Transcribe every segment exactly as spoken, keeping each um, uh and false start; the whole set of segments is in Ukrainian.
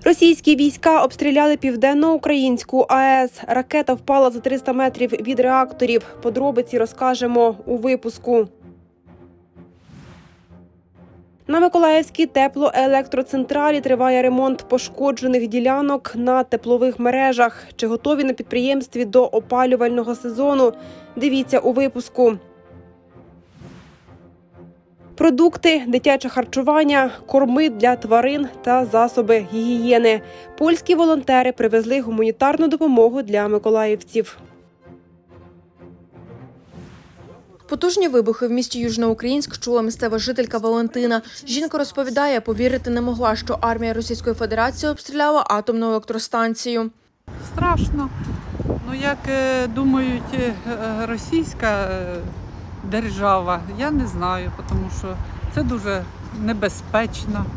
Російські війська обстріляли південноукраїнську АЕС. Ракета впала за триста метрів від реакторів. Подробиці розкажемо у випуску. На Миколаївській теплоелектроцентралі триває ремонт пошкоджених ділянок на теплових мережах. Чи готові на підприємстві до опалювального сезону? Дивіться у випуску. Продукти, дитяче харчування, корми для тварин та засоби гігієни. Польські волонтери привезли гуманітарну допомогу для миколаївців. Потужні вибухи в місті Южноукраїнськ чула місцева жителька Валентина. Жінка розповідає, повірити не могла, що армія Російської Федерації обстріляла атомну електростанцію. Страшно. Ну, як думають російська держава, я не знаю, тому що це дуже небезпечно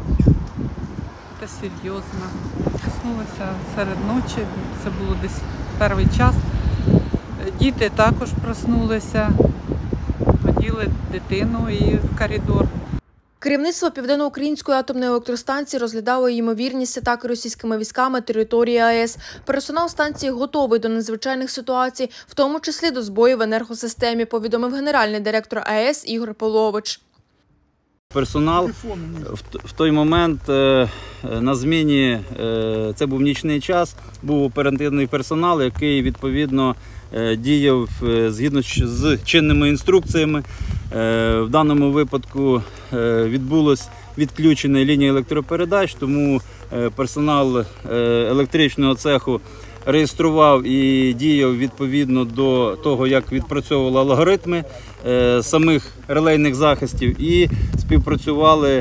та серйозно. Проснулася серед ночі, це було десь перший час. Діти також проснулися, водили дитину і в коридор. Керівництво Південноукраїнської атомної електростанції розглядало ймовірність атаки російськими військами території АЕС. Персонал станції готовий до надзвичайних ситуацій, в тому числі до збоїв в енергосистемі, повідомив генеральний директор АЕС Ігор Полович. Персонал в той момент на зміні, це був нічний час, був оперативний персонал, який відповідно діяв згідно з чинними інструкціями. В даному випадку відбулось відключення лінії електропередач, тому персонал електричного цеху реєстрував і діяв відповідно до того, як відпрацьовували алгоритми самих релейних захистів, і співпрацювали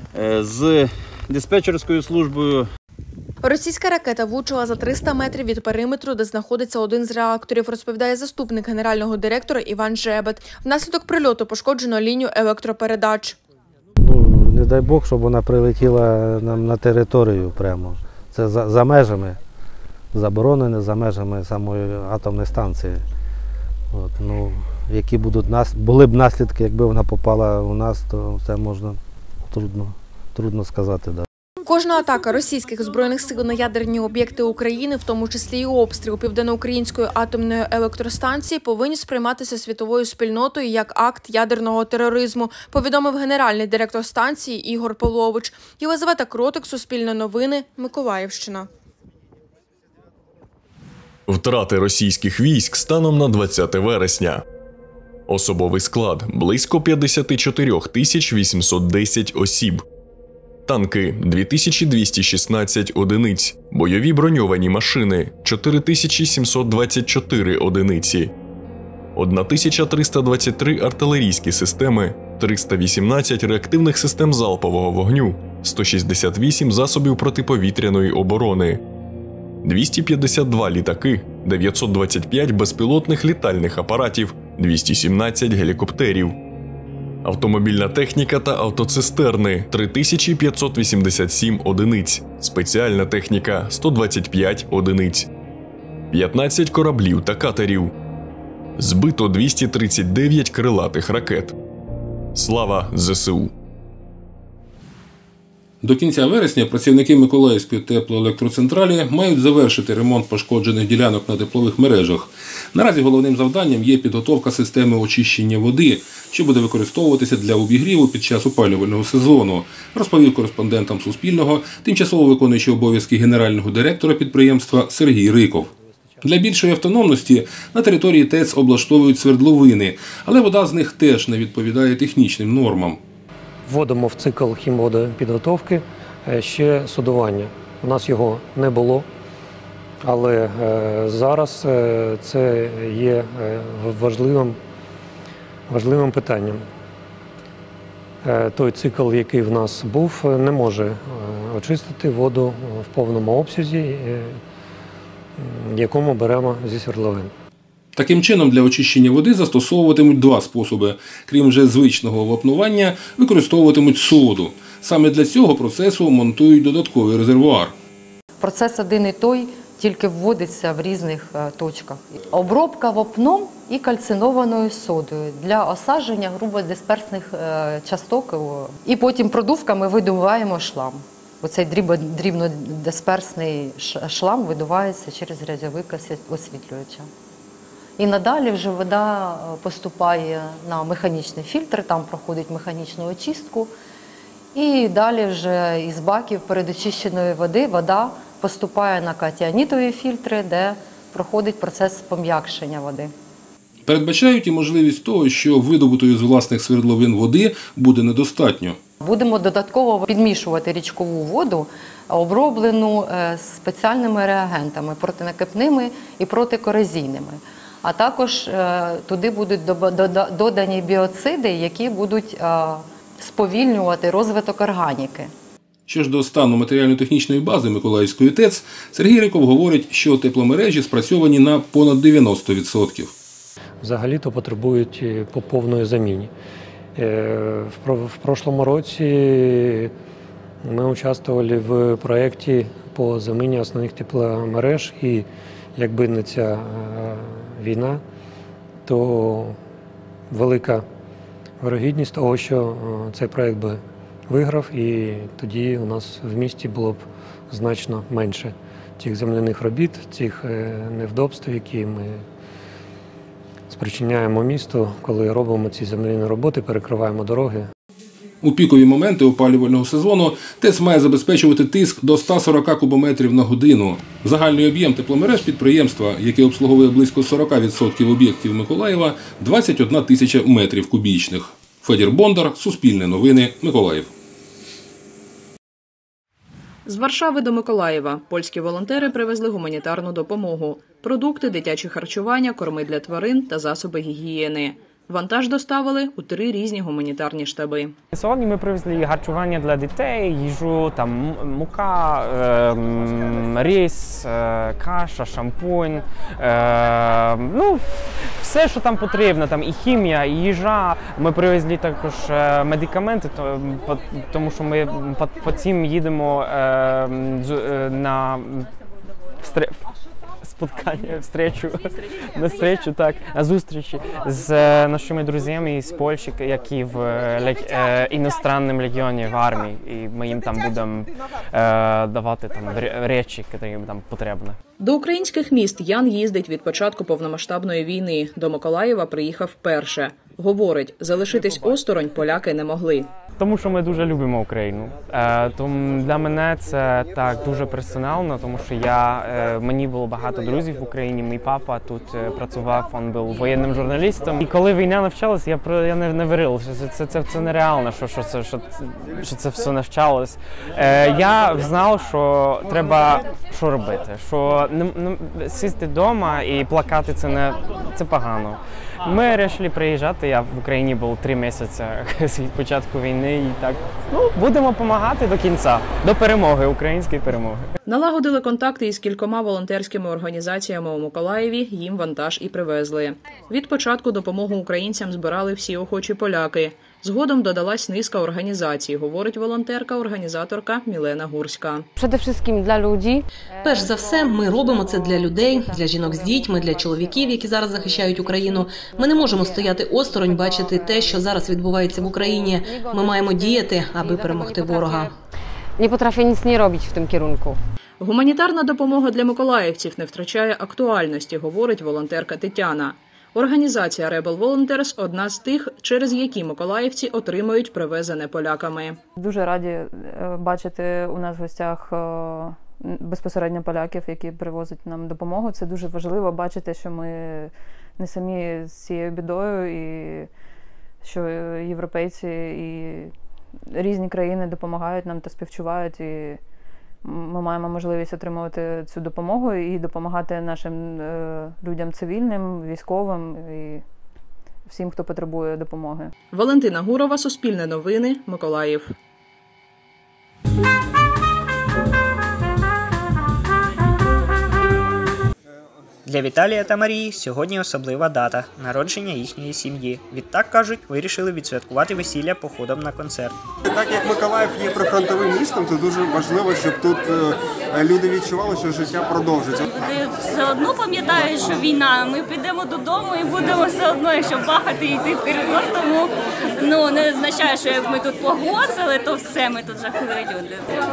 з диспетчерською службою. Російська ракета влучила за триста метрів від периметру, де знаходиться один з реакторів, розповідає заступник генерального директора Іван Жебет. Внаслідок прильоту пошкоджено лінію електропередач. Ну, не дай Бог, щоб вона прилетіла нам на територію прямо. Це за, за межами, заборонене за межами самої атомної станції. От, ну, які будуть нас, були б наслідки, якби вона попала у нас, то це можна трудно, трудно сказати. Да. Кожна атака російських збройних сил на ядерні об'єкти України, в тому числі і обстріл Південноукраїнської атомної електростанції, повинні сприйматися світовою спільнотою як акт ядерного тероризму, повідомив генеральний директор станції Ігор Полович. Єлизавета Кротик, Суспільне новини, Миколаївщина. Втрати російських військ станом на двадцяте вересня. Особовий склад – близько п'ятдесят чотири тисячі вісімсот десять осіб. Танки – дві тисячі двісті шістнадцять одиниць. Бойові броньовані машини – чотири тисячі сімсот двадцять чотири одиниці. тисяча триста двадцять три артилерійські системи, триста вісімнадцять реактивних систем залпового вогню, сто шістдесят вісім засобів протиповітряної оборони, двісті п'ятдесят два літаки, дев'ятсот двадцять п'ять безпілотних літальних апаратів, двісті сімнадцять гелікоптерів. Автомобільна техніка та автоцистерни – три тисячі п'ятсот вісімдесят сім одиниць, спеціальна техніка – сто двадцять п'ять одиниць, п'ятнадцять кораблів та катерів. Збито двісті тридцять дев'ять крилатих ракет. Слава ЗСУ! До кінця вересня працівники Миколаївської теплоелектроцентралі мають завершити ремонт пошкоджених ділянок на теплових мережах. Наразі головним завданням є підготовка системи очищення води, що буде використовуватися для обігріву під час опалювального сезону, розповів кореспондентам Суспільного тимчасово виконуючий обов'язки генерального директора підприємства Сергій Риков. Для більшої автономності на території ТЕЦ облаштовують свердловини, але вода з них теж не відповідає технічним нормам. Вводимо в цикл хімводопідготовки ще содування. У нас його не було, але зараз це є важливим, важливим питанням. Той цикл, який в нас був, не може очистити воду в повному обсязі, якому беремо зі свердловин. Таким чином, для очищення води застосовуватимуть два способи. Крім вже звичного вапнування, використовуватимуть соду. Саме для цього процесу монтують додатковий резервуар. Процес один і той, тільки вводиться в різних точках. Обробка вапном і кальцинованою содою для осадження грубодисперсних часток. І потім продувками видуваємо шлам. Оцей дрібнодисперсний шлам видувається через грязьовик освітлювача. І надалі вже вода поступає на механічний фільтр, там проходить механічну очистку. І далі вже із баків передочищеної води вода поступає на катіонітові фільтри, де проходить процес пом'якшення води. Передбачають і можливість того, що видобутої з власних свердловин води буде недостатньо. Будемо додатково підмішувати річкову воду, оброблену спеціальними реагентами, протинакипними і протикорозійними. А також туди будуть додані біоциди, які будуть сповільнювати розвиток органіки. Що ж до стану матеріально-технічної бази Миколаївської ТЕЦ, Сергій Риков говорить, що тепломережі спрацьовані на понад дев'яносто відсотків. Взагалі-то потребують по повної заміні. В прошлому році ми участвували в проєкті по заміні основних тепломереж, і якби не ця війна, то велика вирогідність того, що цей проєкт би виграв, і тоді у нас в місті було б значно менше цих земляних робіт, цих невдобств, які ми спричиняємо місту, коли робимо ці земляні роботи, перекриваємо дороги. У пікові моменти опалювального сезону ТЕЦ має забезпечувати тиск до ста сорока кубометрів на годину. Загальний об'єм тепломереж підприємства, яке обслуговує близько сорока відсотків об'єктів Миколаєва, двадцять одна тисяча метрів кубічних. Федір Бондар, Суспільне новини, Миколаїв. З Варшави до Миколаєва польські волонтери привезли гуманітарну допомогу – продукти, дитяче харчування, корми для тварин та засоби гігієни. Вантаж доставили у три різні гуманітарні штаби. Сьогодні ми привезли харчування для дітей, їжу, там мука, е, рис, е, каша, шампунь, е, ну, все, що там потрібно, там і хімія, і їжа. Ми привезли також медикаменти, тому що ми по, по цим їдемо е, на spotkanie, встречу, на встречу, так, на зустрічі з нашими друзями з Польщі, які в е, іностранному легіоні в армії, і ми їм там будемо е, давати там речі, які їм там потрібні. До українських міст Ян їздить від початку повномасштабної війни. До Миколаєва приїхав вперше. Говорить, залишитись осторонь поляки не могли. Тому що ми дуже любимо Україну. Е, тому для мене це так дуже персонально, тому що я, е, мені було багато друзів в Україні. Мій папа тут е, працював, він був воєнним журналістом. І коли війна навчалась, я, я не, не вірив, що це, це, це, це нереально, що, що, це, що, що це все навчалось. Е, я знав, що треба що робити, що не, не, сісти вдома і плакати це, не, це погано. Ми вирішили приїжджати, я в Україні був три місяці з початку війни і так, ну, будемо допомагати до кінця, до перемоги, української перемоги. Налагодили контакти із кількома волонтерськими організаціями у Миколаєві, їм вантаж і привезли. Від початку допомогу українцям збирали всі охочі поляки. Згодом додалась низка організацій, говорить волонтерка-організаторка Мілена Гурська. Для людей. Перш за все, ми робимо це для людей, для жінок з дітьми, для чоловіків, які зараз захищають Україну. Ми не можемо стояти осторонь, бачити те, що зараз відбувається в Україні. Ми маємо діяти, аби перемогти ворога. Не potrafię nic nie robić w tym kierunku. Гуманітарна допомога для миколаївців не втрачає актуальності, говорить волонтерка Тетяна. Організація Rebel Volunteers – одна з тих, через які миколаївці отримують привезене поляками. Дуже раді бачити у нас в гостях безпосередньо поляків, які привозять нам допомогу. Це дуже важливо бачити, що ми не самі з цією бідою, і що європейці і різні країни допомагають нам та співчувають. І ми маємо можливість отримувати цю допомогу і допомагати нашим е, людям цивільним, військовим і всім, хто потребує допомоги. Валентина Гурова, Суспільне новини, Миколаїв. Для Віталія та Марії сьогодні особлива дата – народження їхньої сім'ї. Відтак, кажуть, вирішили відсвяткувати весілля походом на концерт. Так як Миколаїв є прифронтовим містом, то дуже важливо, щоб тут люди відчували, що життя продовжиться. Люди все одно пам'ятають, що війна. Ми підемо додому і будемо все одно, якщо бахати і йти в коридор, тому ну, не означає, що як ми тут погоцали, то все, ми тут жахливі люди.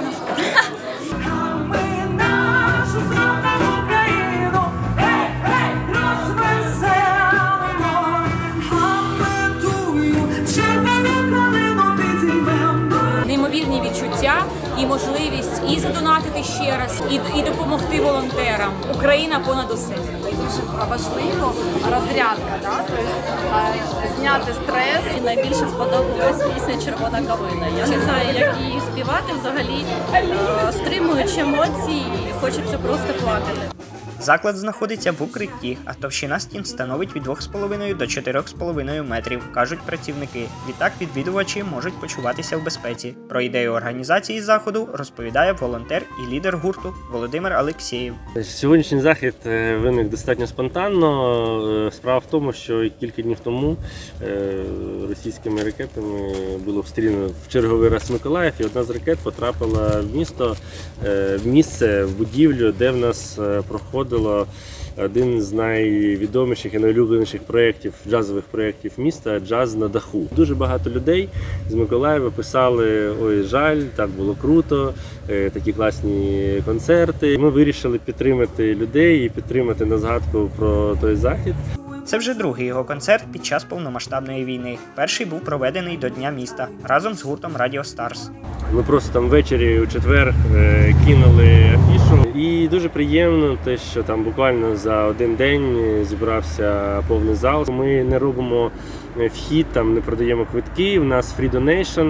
Неймовірні відчуття і можливість і задонатити ще раз, і, і допомогти волонтерам. Україна понад усе. Дуже важливо розрядка, да? Тобто, зняти стрес. І найбільше сподобалась пісня «Червона калина». Я не знаю, як її співати взагалі, стримуючи емоції, хочеться просто плакати. Заклад знаходиться в укритті, а товщина стін становить від двох з половиною до чотирьох з половиною метрів, кажуть працівники. Відтак відвідувачі можуть почуватися в безпеці. Про ідею організації заходу розповідає волонтер і лідер гурту Володимир Алексєєв. Сьогоднішній захід виник достатньо спонтанно. Справа в тому, що кілька днів тому російськими ракетами було обстріляно в черговий раз Миколаїв, і одна з ракет потрапила в місто, в місце, в будівлю, де в нас проходить один з найвідоміших і найулюбленіших проєктів, джазових проєктів міста «Джаз на даху». Дуже багато людей з Миколаєва писали: «Ой, жаль, так було круто, такі класні концерти». Ми вирішили підтримати людей і підтримати на згадку про той захід. Це вже другий його концерт під час повномасштабної війни. Перший був проведений до Дня міста разом з гуртом Radio Stars. Ми просто там ввечері у четвер кинули афішу. І дуже приємно те, що там буквально за один день зібрався повний зал. Ми не робимо вхід, там не продаємо квитки, у нас free donation.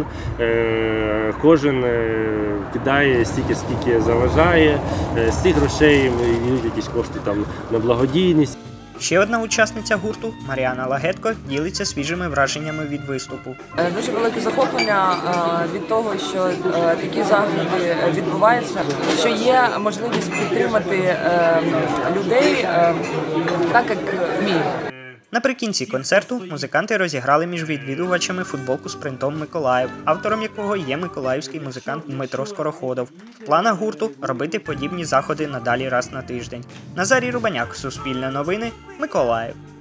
Кожен кидає стільки, скільки заважає. З цих грошей йдуть якісь кошти там на благодійність. Ще одна учасниця гурту, Маріана Лагетко, ділиться свіжими враженнями від виступу. Дуже велике захоплення від того, що такі заходи відбуваються, що є можливість підтримати людей так, як вміють. Наприкінці концерту музиканти розіграли між відвідувачами футболку з принтом «Миколаїв», автором якого є миколаївський музикант Дмитро Скороходов. В планах гурту – робити подібні заходи надалі раз на тиждень. Назарій Рубаняк, Суспільне новини, Миколаїв.